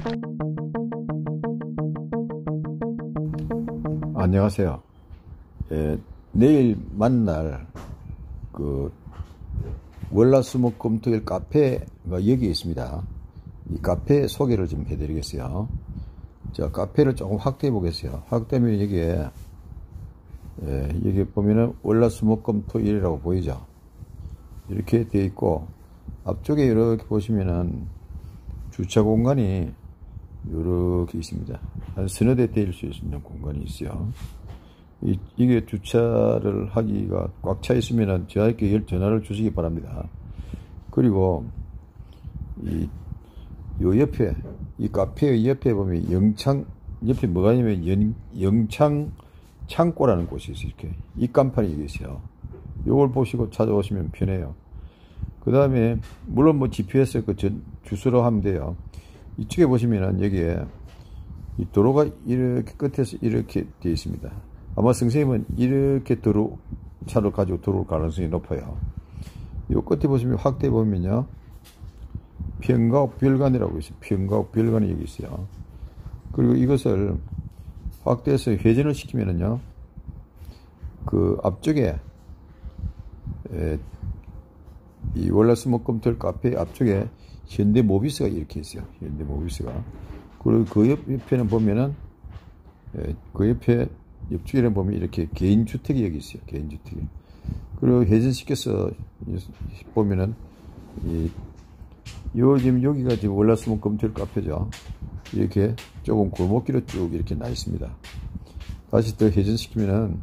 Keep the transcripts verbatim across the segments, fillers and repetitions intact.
안녕하세요. 예, 내일 만날 그 월화수목금토일 카페가 여기 있습니다. 이 카페 소개를 좀 해드리겠어요. 자, 카페를 조금 확대해 보겠어요. 확대하면 여기에 예, 여기 보면은 월화수목금토일이라고 보이죠. 이렇게 되어 있고 앞쪽에 이렇게 보시면은 주차 공간이 이렇게 있습니다. 한 서너 대 대일 수 있는 공간이 있어요. 이, 이게 주차를 하기가 꽉 차 있으면은 저에게 전화를 주시기 바랍니다. 그리고 이, 요 옆에, 이 카페의 옆에 보면 영창, 옆에 뭐가 있냐면 영, 영창 창고라는 곳이 있어요. 이렇게. 입간판이 여기 있어요. 요걸 보시고 찾아오시면 편해요. 그 다음에, 물론 뭐 지피에스 그 전, 주소로 하면 돼요. 이쪽에 보시면은 여기에 이 도로가 이렇게 끝에서 이렇게 되어 있습니다. 아마 선생님은 이렇게 도로, 차를 가지고 들어올 가능성이 높아요. 요 끝에 보시면 확대해 보면요. 평가옥 별관이라고 있어요. 평가옥 별관이 여기 있어요. 그리고 이것을 확대해서 회전을 시키면은요. 그 앞쪽에, 에, 이 월화수목금토일 카페 앞쪽에 현대모비스가 이렇게 있어요. 현대모비스가. 그리고 그 옆, 옆에는 보면은, 예, 그 옆에, 옆쪽에는 보면 이렇게 개인주택이 여기 있어요. 개인주택이. 그리고 회전시켜서 보면은, 이, 요, 지금 여기가 지금 월화수목금토일 카페죠. 이렇게 조금 골목길로 쭉 이렇게 나 있습니다. 다시 더 회전시키면은,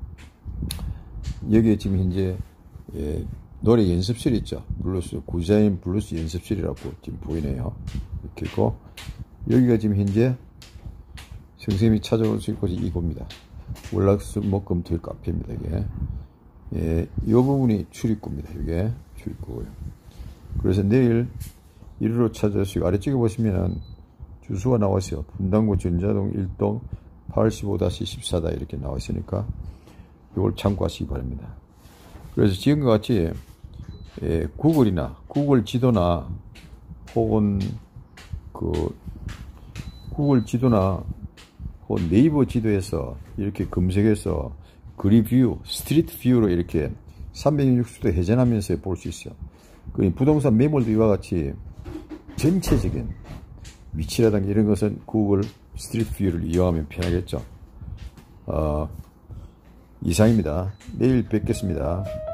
여기에 지금 현재, 예, 노래 연습실 있죠. 블루스, 구자인 블루스 연습실이라고 지금 보이네요. 이렇게 있고, 여기가 지금 현재 선생님이 찾아올 수 있고 이겁니다. 월화수목금토일 카페입니다. 이게. 예, 이 부분이 출입구입니다. 이게 출입구고요. 그래서 내일 이리로 찾아오시고, 아래쪽에 보시면은 주소가 나와 있어요. 분당구 전자동 일 동 팔십오 십사 다 이렇게 나와 있으니까 이걸 참고하시기 바랍니다. 그래서 지금과 같이 예, 구글이나 구글 지도나 혹은 그 구글 지도나 혹은 네이버 지도에서 이렇게 검색해서 그리뷰, 스트리트 뷰로 이렇게 삼백육십 도 회전하면서 볼 수 있어요. 그 부동산 매물도 이와 같이 전체적인 위치라든가 이런 것은 구글 스트리트 뷰를 이용하면 편하겠죠. 어, 이상입니다. 내일 뵙겠습니다.